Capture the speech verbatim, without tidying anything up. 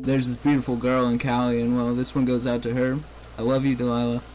there's this beautiful girl in Cali, and well, this one goes out to her. I love you, Delilah.